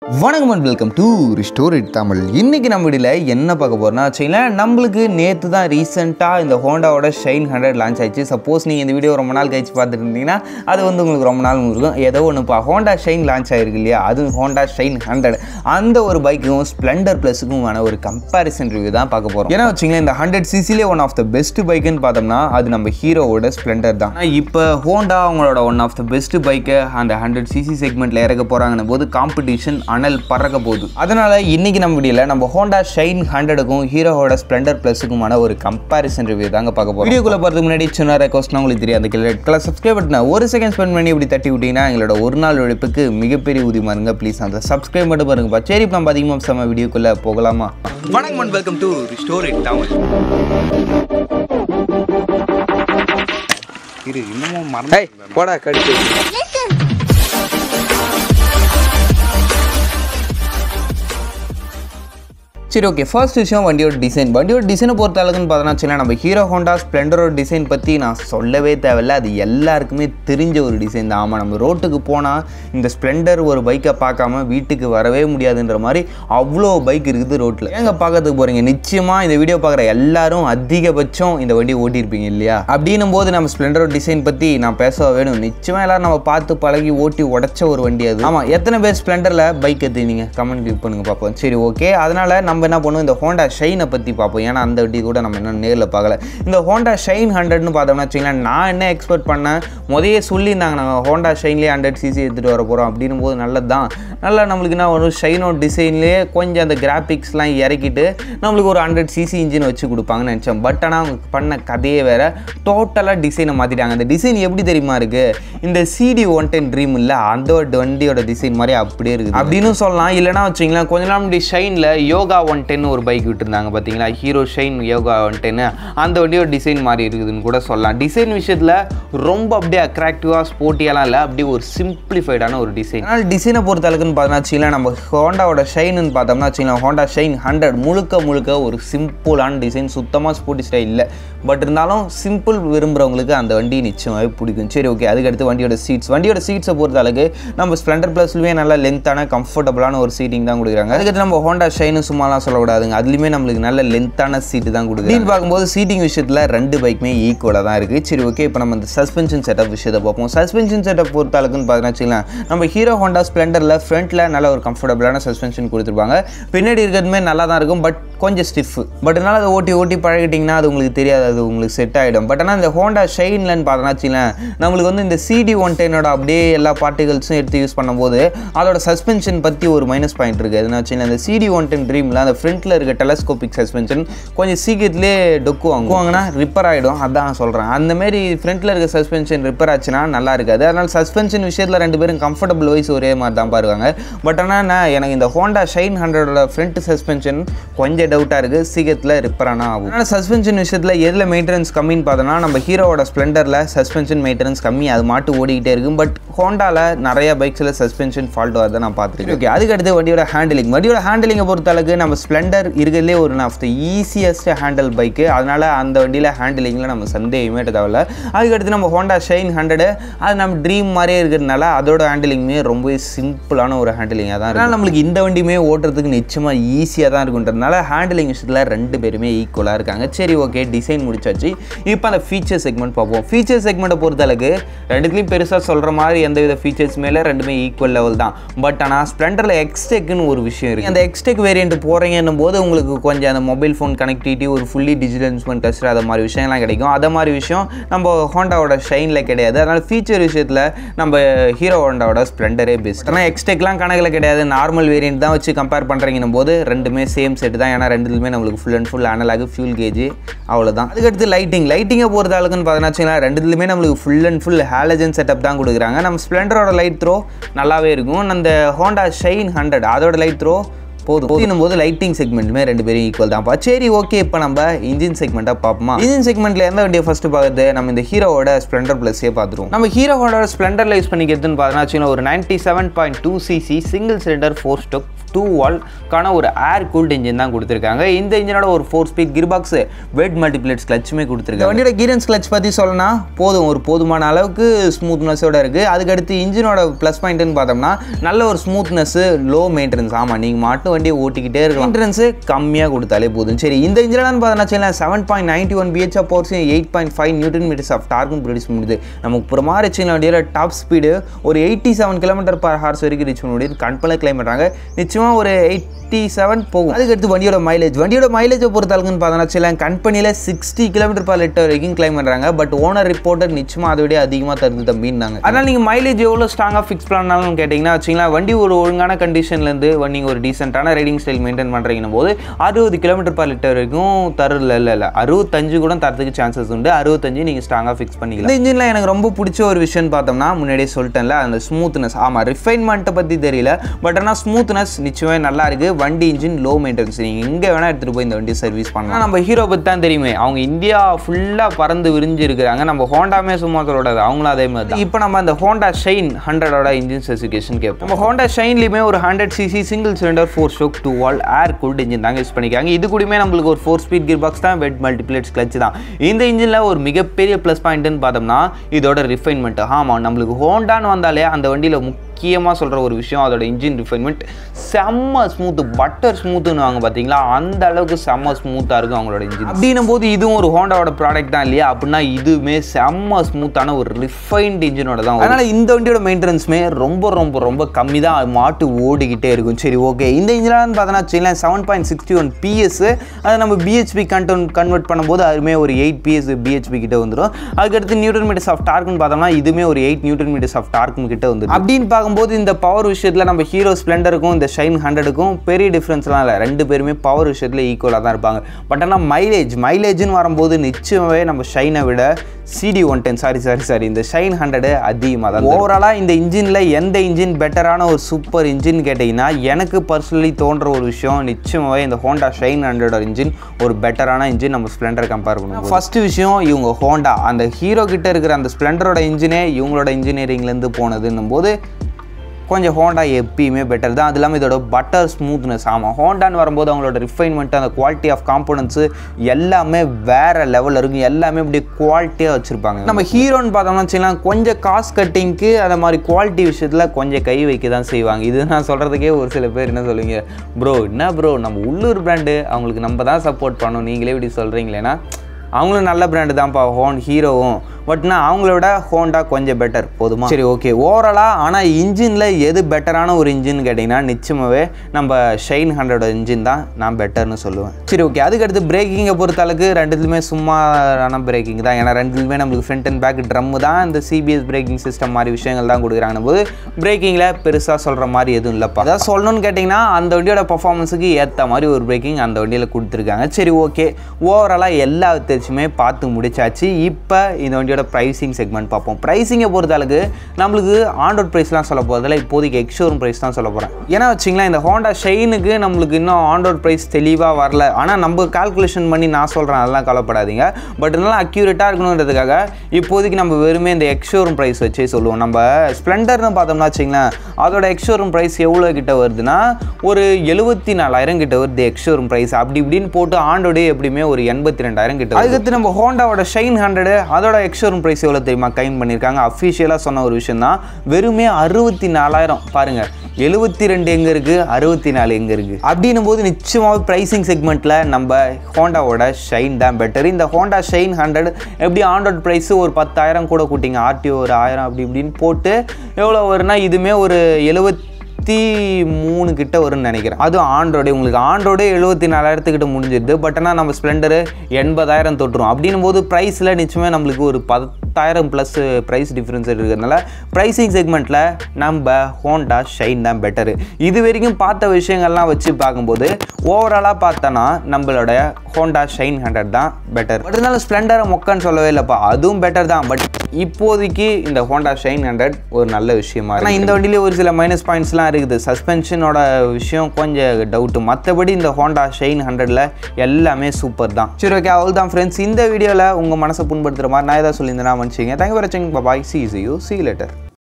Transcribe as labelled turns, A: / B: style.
A: வணக்கம் and welcome to ரிஸ்டோரிட் தமிழ். இன்றைக்கி நம்ம வீடியோவில் என்ன பார்க்க போகிறோம்னா வச்சுங்களேன், நம்மளுக்கு நேற்று தான் ரீசெண்டாக இந்த ஹோண்டாவோட ஷைன் 100 லான்ச் ஆயிடுச்சு. சப்போஸ் நீங்கள் இந்த வீடியோ ரொம்ப நாள் கழிச்சு பார்த்துட்டு இருந்தீங்கன்னா அது உங்களுக்கு ரொம்ப நாள் இருக்கும். ஏதோ ஒன்றுப்பா ஹோண்டா ஷைன் லான்ச் ஆகிருக்கு இல்லையா, அது ஹோண்டா ஷைன் 100 அந்த ஒரு பைக்கும் ஸ்ப்ளெண்டர் ப்ளஸுக்குமான ஒரு கம்பேரிசன் ரிவ்யூ தான் பார்க்க போகிறோம். ஏன்னா வச்சுங்களேன், இந்த 100cc one of the best பைக்குன்னு பார்த்தோம்னா அது நம்ம ஹீரோவோட ஸ்ப்ளெண்டர் தான். இப்போ ஹோண்டா அவங்களோட ஒன் ஆஃப் த பெஸ்ட் பைக்கை அந்த 100cc செக்மெண்ட்டில் இறக்க போகிறாங்கன்னு போது காம்படிஷன் அனல் பறக்க போகுது. அதனால இன்னைக்கு நம்ம வீடியோல நம்ம ஹோண்டா ஷைன் 100க்கும் ஹீரோவோட ஸ்ப்ளெண்டர் ப்ளஸுக்குமான ஒரு கம்பேரிசன் ரிவ்யூ தாங்க பார்க்க போறோம். வீடியோக்குள்ள போறதுக்கு முன்னாடி சின்ன ரெக்வெஸ்ட்னா உங்களுக்கு தெரியாது, அந்த ரெட் கலர் சப்ஸ்கிரைப் பட்டனை ஒரு செகண்ட் ஸ்பெண்ட் பண்ணி இப்படி தட்டி விட்டீங்கன்னா எங்களோட ஒரு நாள் உழைப்புக்கு மிகப்பெரிய ஊதியமா இருங்க. ப்ளீஸ் அந்த சப்ஸ்கிரைப் மட்டும் பாருங்கப்பா. சரி, இப்போ நம்ம அதிகமாக செம்ம வீடியோக்குள்ள போகலாமா? வணக்கம் அண்ட் வெல்கம் டு ரிஸ்டோரிட் தமிழ். இரு இன்னமும் மறந்து போடா கடிச்சு. சரி, ஓகே. ஃபர்ஸ்ட் விஷயம் வண்டியோட டிசைன். வண்டியோட டிசைனை பொறுத்த அளவுக்குன்னு பார்த்தோன்னா நம்ம ஹீரோ ஹோண்டா ஸ்ப்ளெண்டரோட டிசைன் பற்றி நான் சொல்லவே தேவையில்லை. அது எல்லாருக்குமே தெரிஞ்ச ஒரு டிசைன் தான். ஆமாம், நம்ம ரோட்டுக்கு போனால் இந்த ஸ்ப்ளெண்டர் ஒரு பைக்கை பார்க்காம வீட்டுக்கு வரவே முடியாதுன்ற மாதிரி அவ்வளோ பைக் இருக்குது ரோட்டில். எங்கே பார்க்கறதுக்கு போகிறீங்க? நிச்சயமாக இந்த வீடியோ பார்க்குற எல்லாரும் அதிகபட்சம் இந்த வண்டி ஓட்டியிருப்பீங்க இல்லையா? அப்படின்னும் போது நம்ம ஸ்ப்ளெண்டரோட டிசைன் பற்றி நான் பேச வேணும். நிச்சயமாக எல்லாரும் நம்ம பார்த்து பழகி ஓட்டி உடச்ச ஒரு வண்டி அது. ஆமாம், எத்தனை பேர் ஸ்ப்ளெண்டரில் பைக் எடுத்தீங்க கமெண்ட் கிளிக் பண்ணுங்க பார்ப்போம். சரி, ஓகே. அதனால் நம்ம என்ன பண்ணுவோம், இந்த ஹோண்டா ஷைனை பற்றி பார்ப்போம். ஏன்னா அந்த வண்டி கூட நம்ம இன்னும் நேரில் பார்க்கல. இந்த ஹோண்டா ஷைன் 100ன்னு பார்த்தோம்னா வச்சுக்கலாம், நான் என்ன எக்ஸ்பெக்ட் பண்ணேன், முதலே சொல்லியிருந்தாங்க நாங்கள் ஹோண்டா ஷைன்லேயே 100cc எடுத்துகிட்டு வர போகிறோம் அப்படின்னும் போது நல்லது தான். நல்லா நம்மளுக்கு என்ன ஒரு ஷைனோட டிசைன்லேயே கொஞ்சம் அந்த கிராஃபிக்ஸ்லாம் இறக்கிட்டு நம்மளுக்கு ஒரு 100cc இன்ஜின் வச்சு கொடுப்பாங்கன்னு நினச்சேன். பட் ஆனால் அவங்க பண்ண கதையே வேறு. டோட்டலாக டிசைனை மாற்றிட்டாங்க. அந்த டிசைன் எப்படி தெரியுமா இருக்குது, இந்த CD 110 ட்ரீம் இல்லை அந்த வண்டியோட டிசைன் மாதிரி அப்படியே இருக்குது அப்படின்னு சொல்லலாம். இல்லைனா வச்சிங்களேன், கொஞ்ச நாள் முன்னாடி ஷைனில் யோகா 110 ஒரு பைக் விட்டுருந்தாங்க பார்த்தீங்களா, ஹீரோ ஷைன் யோகா 110, அந்த வண்டியோட டிசைன் மாதிரி இருக்குதுன்னு கூட சொல்லலாம். டிசைன் விஷயத்தில் ரொம்ப அப்படியே அட்ராக்டிவாக ஸ்போர்ட்டியெல்லாம் இல்லை, அப்படியே ஒரு சிம்பிளிஃபைடான ஒரு டிசைன். ஆனால் டிசைனை பொறுத்த அளவுக்குன்னு பார்த்தோம்னா வச்சுக்கலாம், நம்ம ஹோண்டாவோட ஷைன்னு பார்த்தோம்னா வச்சுக்கலாம், ஹோண்டா ஷைன் 100 முழுக்க ஒரு சிம்பிளான டிசைன், சுத்தமாக ஸ்போர்ட்டி ஸ்டைல் இல்லை. பட் இருந்தாலும் சிம்பிள் விரும்புகிறவங்களுக்கு அந்த வண்டி நிச்சயமாகவே பிடிக்கும். சரி, ஓகே. அதுக்கடுத்து வண்டியோட சீட்ஸை பொறுத்த அளவுக்கு நம்ம ஸ்ப்ளெண்டர் ப்ளஸ்லேயே நல்லா லென்த்தான கம்ஃபர்டபுளான ஒரு சீட்டிங் தான் கொடுக்குறாங்க. அதுக்கடுத்து நம்ம ஹோண்டா ஷைனு சும்மாலாம் சொல்லக்கூடாதுங்க, அதுலேயுமே நம்மளுக்கு நல்ல லென்த்தான சீட்டு தான் கொடுக்குறாங்க. பார்க்கும்போது சீட்டிங் விஷயத்தில் ரெண்டு பைக்குமே ஈக்குவலாக தான் இருக்குது. சரி, ஓகே. இப்போ நம்ம இந்த சஸ்பென்ஷன் செட்டப் விஷயத்தை பார்ப்போம். சஸ்பென்ஷன் செட்டப் பொறுத்த அளவுக்குன்னு பார்த்தீங்கன்னா நம்ம ஹீரோ ஹோண்டா ஸ்ப்ளெண்டரில் ஃப்ரண்ட்டில் நல்ல ஒரு கம்ஃபர்டபுளான சஸ்பென்ஷன் கொடுத்துருப்பாங்க. பின்னாடி இருக்கிறதுமே நல்லா தான் இருக்கும், பட் கொஞ்சம் ஸ்டிஃப். பட் அதனால் அதை ஓட்டி பழகிட்டிங்கன்னா அது உங்களுக்கு தெரியாது, அது உங்களுக்கு செட் ஆகிடும். பட் ஆனால் இந்த ஹோண்டா ஷைன்லன்னு பார்த்தோன்னா நம்மளுக்கு வந்து இந்த CD 110 அப்படியே எல்லா பார்ட்டிகல்ஸும் எடுத்து யூஸ் பண்ணும்போது அதோட சஸ்பென்ஷன் பற்றி ஒரு மைனஸ் பாயிண்ட் இருக்குது. எதுனா வச்சுன்னா இந்த CD 110 ட்ரீமில் அந்த ஃப்ரண்ட்டில் இருக்க டெலஸ்கோபிக் சஸ்பென்ஷன் கொஞ்சம் சீக்கிரத்துலேயே டொக்குவாங்கன்னா ரிப்பேர் ஆகிடும். அதான் சொல்கிறேன். அந்தமாரி ஃப்ரண்ட்டில் இருக்க சஸ்பென்ஷன் ரிப்பேர் ஆச்சுன்னா நல்லா இருக்காது. அதனால் சஸ்பென்ஷன் விஷயத்தில் ரெண்டு பேரும் கம்ஃபர்டபுள் வைஸ் ஒரே மாதிரி தான் பாருவாங்க. பட் ஆனால் எனக்கு இந்த ஹோண்டா ஷைன் 100ஓட ஃப்ரண்ட் சஸ்பென்ஷன் கொஞ்சம் டவுட்டாக இருக்குது, சீக்கிரத்தில் ரிப்பேர் ஆனால் ஆகும். அதனால் சஸ்பென்ஷன் விஷயத்தில் எதில் மெயின்டெனன்ஸ் கம்மின்னு பார்த்தோன்னா நம்ம ஹீரோவோட ஸ்ப்ளெண்டரில் சஸ்பென்ஷன் மெயின்டெனன்ஸ் கம்மி, அது மாட்டு ஓடிக்கிட்டே இருக்கும். பட் ஹோண்டாவில் நிறைய பைக்ஸில் சஸ்பென்ஷன் ஃபால்ட் வரதை நான் பார்த்துருக்கேன். ஓகே. அதுக்கடுத்து வண்டியோட ஹேண்டிலிங்கை பொறுத்த அளவுக்கு நம்ம ஸ்ப்ளெண்டர் இருக்கிறதுலே ஒரு of the easiest handle bike. அதனால் அந்த வண்டியில் ஹேண்டிலிங்கில் நம்ம சந்தேகமே தேவையில்லை. அதுக்கடுத்து நம்ம ஹோண்டா ஷைன் 100 அது நம்ம ட்ரீம் மாதிரியே இருக்கிறதுனால அதோட ஹேண்டிலிங்குமே ரொம்ப சிம்பிளான ஒரு ஹேண்டிலிங்காக தான் இருக்கும். நம்மளுக்கு இந்த வண்டியுமே ஓட்டுறதுக்கு நிச்சயமாக ஈஸியாக தான் இருக்குன்றதுனால ஹேண்டிலிங் விஷயத்தில் ரெண்டு பேருமே ஈக்குவலாக இருக்காங்க. சரி, ஓகே. டிசைன் முடிச்சாச்சு. இப்போ அந்த ஃபீச்சர் செக்மெண்ட் பார்ப்போம். ஃபீச்சர் செக்மெண்ட்டை பொறுத்த அளவுக்கு ரெண்டுத்துலையும் பெருசாக சொல்கிற மாதிரி எந்த வித ஃபீச்சர்ஸ் மேலே ரெண்டுமே ஈக்குவல் லெவல் தான். பட் ஆனால் ஸ்ப்ளெண்டரில் எக்ஸ்டெக்னு ஒரு விஷயம் இருக்குது. அந்த எக்ஸ்டெக் வேரியன்ட் போகிறீங்கன்னும் போது உங்களுக்கு கொஞ்சம் அந்த மொபைல் ஃபோன் கனெக்டிவிட்டி, ஒரு ஃபுல்லி டிஜிட்டல் இன்ஸ்ட்ருமெண்ட் டெஸ்டர், அது மாதிரி விஷயம்லாம் கிடைக்கும். அது மாதிரி விஷயம் நம்ம ஹோண்டாவோட ஷைனில் கிடையாது. அதனால் ஃபீச்சர் விஷயத்தில் நம்ம ஹீரோ ஹோண்டாவோட ஸ்ப்ளெண்டரே பெஸ்ட். ஆனால் எக்ஸ்டெக்லாம் கணக்கில் கிடையாது, நார்மல் வேரியன்ட் தான் வச்சு கம்பேர் பண்ணுறீங்கன்னும் போது ரெண்டுமே சேம் செட் தான். ஏன்னா ரெண்டுமே நம்மளுக்கு full and full analog fuel gauge, அவ்வளோதான். அதுக்கடுத்து லைட்டிங்கை பொறுத்த அளவுக்குன்னு பார்த்தோன்னா ரெண்டுத்துலையுமே நம்மளுக்கு full and full halogen setup தான் கொடுக்குறாங்க. நம்ம ஸ்ப்ளெண்டரோட லைட் த்ரோ நல்லாவே இருக்கும். அந்த ஹோண்டா ஷைன் 100 அதோட லைட் த்ரோ போதும். இன்னும்போது லைட்டிங் செக்மெண்ட்டுமே ரெண்டு பேரும் ஈக்குவல் தான்ப்பா. சரி ஓகே, இப்போ நம்ம இன்ஜின் செக்மெண்ட்டாக பார்ப்போமா? இன்ஜின் செக்மெண்ட்டில் எந்த வண்டியை ஃபஸ்ட்டு பார்க்குறது? நம்ம இந்த ஹீரோவோட ஸ்ப்ளெண்டர் ப்ளஸ்ஸே பார்த்துருவோம். நம்ம ஹீரோவோட ஸ்ப்ளெண்டரில் யூஸ் பண்ணிக்கிறதுன்னு பார்த்தோன்னா ஒரு 97.2 cc சிங்கிள் சிலிண்டர் 4 ஸ்டோக் 2 வால்க்கான ஒரு ஏர் கூல்ட் இன்ஜின் தான் கொடுத்துருக்காங்க. இந்த இன்ஜினோட ஒரு 4 speed gear box wet multiplates கிளச்சுமே கொடுத்துருக்காங்க. வண்டியோட கியரன்ஸ் கிளச் பற்றி சொல்லணும்னா போதுமான அளவுக்கு ஸ்மூத்னஸோட இருக்குது. அதுக்கடுத்து இன்ஜினோட ப்ளஸ் பாயிண்ட்னு பார்த்தோம்னா நல்ல ஒரு ஸ்மூத்னஸ், லோ மெயின்டெனன்ஸ். ஆமாம், நீங்கள் மட்டும் வண்டியை ஓட்டிக்கிட்டே இருக்கலாம், மெயின்டெனன்ஸ் கம்மியாக கொடுத்தாலே போதும். சரி, இந்த இன்ஜினான்னு பார்த்தோன்னா 7.91 BH of powers 8.5 newton meters of டார்க்கும் ப்ரொடியூஸ் பண்ணுது. நமக்கு புறமா வச்சுக்கலாம் வண்டியோட டாப் ஸ்பீடு ஒரு 87 km/h வரைக்கும் ரீச் பண்ண முடியுது. கண்பல கிளைம் பண்ணுறாங்க. நிச்சயமாக ஒரு 87 போகும். அதுக்கடுத்து வண்டியோட மைலேஜை பொறுத்தளவுக்குன்னு பார்த்தோன்னா கம்பெனியில் 60 km/L வரைக்கும் கிளைம் பண்ணுறாங்க. பட் ஓனர் ரிப்போர்ட்டர் நிச்சயமாக அதை விட அதிகமாக தருது தம்பின்னாங்க. அதனால் நீங்கள் மைலேஜ் எவ்வளோ ஸ்ட்ராங்காக ஃபிக்ஸ் பண்ணாலும் கேட்டிங்கன்னா வச்சிங்களா, வண்டி ஒரு ஒழுங்கான கண்டிஷன்லேருந்து நீங்கள் ஒரு டீசென்ட்டான ரைடிங் ஸ்டைல் மெயின்டைன் பண்ணுறீங்கன்னு போது 60 km/L வரைக்கும் தரல. இல்லை 65 கூட தரத்துக்கு சான்சஸ் உண்டு. 65 நீங்கள் ஸ்ட்ராங்காக ஃபிக்ஸ் பண்ணிக்கலாம். இந்த இன்ஜினில் எனக்கு ரொம்ப பிடிச்ச ஒரு விஷயம் பார்த்தோம்னா, முன்னாடியே சொல்லிட்டேன்ல, அந்த ஸ்மூத்னஸ். ஆமாம், ரிஃபைன்மெண்ட்டை பற்றி தெரியல, பட் ஆனால் ஸ்மூத்னஸ் நிச்சயமே நல்லா இருக்குது. வண்டி இன்ஜின் லோ மெயின்டெனன்ஸ். நீங்கள் எங்கே வேணால் எடுத்துகிட்டு போய் இந்த வண்டி சர்வீஸ் பண்ணலாம். நம்ம ஹீரோ பற்றி தான் தெரியுமே, அவங்க இந்தியா ஃபுல்லாக பறந்து விரிஞ்சு இருக்கிறாங்க. நம்ம ஹோண்டாமே சும்மா சொல்லக்கூடாது, அவங்களும் அதே மாதிரி தான். இப்போ நம்ம அந்த ஹோண்டா ஷைன் 100ஓட இன்ஜின் ஸ்பெசிஃபிகேஷன் கேட்போம். நம்ம ஹோண்டா ஷைன்லையுமே ஒரு 100 cc single cylinder 4 stroke 2 valve air cooled engine தாங்க யூஸ் பண்ணிக்காங்க. இது கூடமே நம்மளுக்கு ஒரு 4 ஸ்பீட் கியர் பாக்ஸ் தான், வெட் மல்டிப்ளேட்ஸ் கிளச் தான். இந்த இன்ஜினில் ஒரு மிகப்பெரிய ப்ளஸ் பாயிண்ட்னு பார்த்தோம்னா இதோட ரிஃபைன்மெண்ட். ஆமாம், நம்மளுக்கு ஹோண்டான்னு வந்தாலே அந்த வண்டியில் முக்கியமாக சொல்கிற ஒரு விஷயம் அதோட இன்ஜின் ரிஃபைன்மெண்ட். செம்ம ஸ்மூத்து, பட்டர் ஸ்மூத்துன்னு வாங்க பார்த்தீங்களா, அந்த அளவுக்கு செம்ம ஸ்மூத்தாக இருக்கும் அவங்களோட இன்ஜின். அப்படின்னும் போது இதுவும் ஒரு ஹோண்டாவோட ப்ராடக்ட் தான் இல்லையா? அப்படின்னா இதுவுமே செம்ம ஸ்மூத்தான ஒரு ரிஃபைன்ட் இன்ஜினோட தான். அதனால் இந்த வண்டியோட மெயின்டெனன்ஸுமே ரொம்ப கம்மி தான், மாட்டு ஓடிக்கிட்டே இருக்கும். சரி ஓகே, இந்த இன்ஜினான்னு பார்த்தோன்னா 7.61 PS. அதை நம்ம BHP கன்வெர்ட் பண்ணும்போது அதுவுமே ஒரு 8 PS BHP கிட்ட வந்துடும். அதுக்கடுத்து நியூட்டன் மீட்டர்ஸ் ஆஃப் டார்க்னு பார்த்தோம்னா இதுவுமே ஒரு 8 நியூட்டன் மீட்டர்ஸ் ஆஃப் டார்க்கும் கிட்ட வந்துடும். அப்படின்னு பார்க்கும்போது இந்த பவர் விஷயத்தில் நம்ம ஹீரோ ஸ்ப்ளெண்டருக்கும் இந்த ஷைன் 100க்கும் பெரிய டிஃப்ரென்ஸ்லாம் இல்லை. ரெண்டு பேருமே பவர் விஷயத்தில் ஈக்குவலாக தான் இருப்பாங்க. பட் ஆனால் மைலேஜ்னு வரும்போது நிச்சயமாகவே நம்ம ஷைனை விட CD110 சாரி இந்த ஷைன் 100 அதிகமாக தான். ஓவராலாக இந்த இன்ஜினில் எந்த இன்ஜின் பெட்டரான ஒரு சூப்பர் இன்ஜின் கேட்டிங்கன்னா, எனக்கு பர்சனலி தோன்ற ஒரு விஷயம் நிச்சயமாகவே இந்த ஹோண்டா ஷைன் 100 இன்ஜின் ஒரு பெட்டரான இன்ஜின் நம்ம ஸ்ப்ளெண்டர் கம்பேர் பண்ணுவோம். ஃபர்ஸ்ட் விஷயம், இவங்க ஹோண்டா அந்த ஹீரோ கிட்ட இருக்கிற அந்த ஸ்ப்ளெண்டரோட இன்ஜினே இவங்களோட இன்ஜினியரிங்லேருந்து போனதுன்னும் போது கொஞ்சம் ஹோண்டா எப்பயுமே பெட்டர் தான். அது இல்லாமல் இதோட பட்டர் ஸ்மூத்னஸ். ஆமாம், ஹோண்டான்னு வரும்போது அவங்களோட ரிஃபைன்மெண்ட், அந்த குவாலிட்டி ஆஃப் காம்போனன்ட்ஸு எல்லாமே வேறு லெவலில் இருக்கும். எல்லாமே இப்படி குவாலிட்டியாக வச்சுருப்பாங்க. நம்ம ஹீரோன்னு பார்த்தோம்னா வச்சுக்கலாம், கொஞ்சம் காஸ்ட் கட்டிங்க்கு அந்த மாதிரி குவாலிட்டி விஷயத்தில் கொஞ்சம் கை வைக்க தான் செய்வாங்க. இது நான் சொல்கிறதுக்கே ஒரு சில பேர் என்ன சொல்லுவீங்க, ப்ரோ நம்ம உள்ளூர் பிராண்டு, அவங்களுக்கு நம்ம தான் சப்போர்ட் பண்ணணும், நீங்களே இப்படி சொல்கிறீங்களேன்னா அவங்களும் நல்ல பிராண்டு தான்ப்பா ஹீரோவும். பட்னா அவங்களோட ஹோண்டா கொஞ்சம் பெட்டர். போதுமா? சரி ஓகே, ஓவராலாக ஆனால் இன்ஜினில் எது பெட்டரான ஒரு இன்ஜின் கேட்டிங்கன்னா நிச்சயமாகவே நம்ம ஷைன் 100 இன்ஜின் தான் நான் பெட்டர்னு சொல்லுவேன். சரி ஓகே, அதுக்கடுத்து பிரேக்கிங்கை பொறுத்தளவுக்கு ரெண்டுத்துலையுமே சும்மாரான பிரேக்கிங் தான். ஏன்னா ரெண்டுத்துலையுமே நம்மளுக்கு ஃப்ரண்ட் அண்ட் பேக் ட்ரம்மு தான், இந்த CBS பிரேக்கிங் சிஸ்டம் மாதிரி விஷயங்கள் தான் கொடுக்குறாங்க. போது பிரேக்கிங்கில் பெருசாக சொல்கிற மாதிரி எதுவும் இல்லைப்பா. அதாவது சொல்லணும்னு கேட்டிங்கன்னா அந்த வண்டியோட பர்ஃபார்மன்ஸுக்கு ஏற்ற மாதிரி ஒரு பிரேக்கிங் அந்த வண்டியில் கொடுத்துருக்காங்க. சரி ஓகே, ஓவராலாக எல்லா வித்தியாசமே பார்த்து முடிச்சாச்சு. இப்போ இந்த வண்டியோட பிரைசிங் செக்மெண்ட் பார்ப்போம். பிரைசிங்கை பொறுத்தளவுக்கு நம்மளுக்கு ஆன் ரோட் ப்ரைஸ்லாம் சொல்ல போகிறதில்ல, இப்போதைக்கு எக்ஸ்ஷோரூம் ப்ரைஸ் தான் சொல்ல போகிறேன். ஏன்னா வச்சிங்களேன், இந்த ஹோண்டா ஷைனுக்கு நம்மளுக்கு இன்னும் ஆன் ரோட் ப்ரைஸ் தெளிவாக வரல. ஆனால் நம்ம கால்குலேஷன் பண்ணி நான் சொல்கிறேன், அதெல்லாம் கவலைப்படாதீங்க. பட் இருந்தாலும் அக்யூரேட்டாக இருக்கணுன்றதுக்காக இப்போதைக்கு நம்ம வெறுமே இந்த எக்ஸ்ஷோரூம் ப்ரைஸ் வச்சே சொல்லுவோம். நம்ம ஸ்ப்ளெண்டர்னு பார்த்தோம்னா வச்சிங்களேன், அதோட எக்ஸ்ஷோரூம் ப்ரைஸ் எவ்வளோ கிட்ட வருதுன்னா ஒரு 74,000 கிட்ட வருது எக்ஸ்ஷோரூம் ப்ரைஸ். அப்படி இப்படின்னு போட்டு ஆன் ரோடே எப்படியுமே ஒரு 82,000 கிட்ட. அதுக்கடுத்து நம்ம ஹோண்டாவோட ஷைன் 100 அதோட எக்ஸ்ஷோரூம் பிரைஸ் எவ்வளோ தெரியுமா கைன் பண்ணியிருக்காங்க? அஃபிஷியலாக சொன்ன ஒரு விஷயம் தான், வெறுமே 64,000. பாருங்க, 72 எங்கே இருக்குது, 64 எங்கே இருக்குது. அப்படின்னும் போது நிச்சயமாக ப்ரைசிங் செக்மெண்ட்டில் நம்ம ஹோண்டாவோட ஷைன் தான் பெட்டர். இந்த ஹோண்டா ஷைன் 100 எப்படி ஆன் ரோட் ப்ரைஸு ஒரு 10,000 கூட கூட்டிங்க, RTO ஒரு 1000 அப்படி இப்படின்னு போட்டு எவ்வளோ வரும்னா இதுவுமே ஒரு 73 கிட்ட வரும்னு நினைக்கிறேன். அதுவும் ஆண்ட்ராய்டு உங்களுக்கு ஆண்ட்ராய்டு 74,000 கிட்ட முடிஞ்சிருது. பட் ஆனால் நம்ம ஸ்ப்ளெண்டரு 80,000 தொட்டுரும். அப்படின்னும் போது ப்ரைஸில் நிச்சயமாக நம்மளுக்கு ஒரு 10,000 ப்ளஸ் ப்ரைஸ் டிஃப்ரென்ஸ் இருக்கிறதுனால ப்ரைஸிங் செக்மெண்ட்டில் நம்ம ஹோண்டா ஷைன் தான் பெட்டரு. இது வரைக்கும் பார்த்த விஷயங்கள்லாம் வச்சு பார்க்கும்போது ஓவராலாக பார்த்தோன்னா நம்மளோட ஹோண்டா ஷைன் 100 தான் பெட்டர். பட் இருந்தாலும் ஸ்ப்ளெண்டரை மொக்கன்னு சொல்லவே இல்லைப்பா, அதுவும் பெட்டர் தான். பட் இப்போதைக்கு இந்த ஹோண்டா ஷைன் 100 ஒரு நல்ல விஷயமா இருக்குது. ஆனால் இந்த வண்டியிலே ஒரு சில மைனஸ் பாயிண்ட்ஸ்லாம் இருக்குது. சஸ்பென்ஷனோட விஷயம் கொஞ்சம் டவுட்டு. மற்றபடி இந்த ஹோண்டா ஷைன் 100ல் எல்லாமே சூப்பர் தான். சரி ஓகே, அவ்வளோ தான் ஃப்ரெண்ட்ஸ். இந்த வீடியோவில் உங்கள் மனசை புண்படுத்துகிற மாதிரி நான் ஏதாவது சொல்லியிருந்தேன்னா மன்னிச்சிங்க. தேங்க்யூ ஃபார் வாட்சிங். பாய். See you later.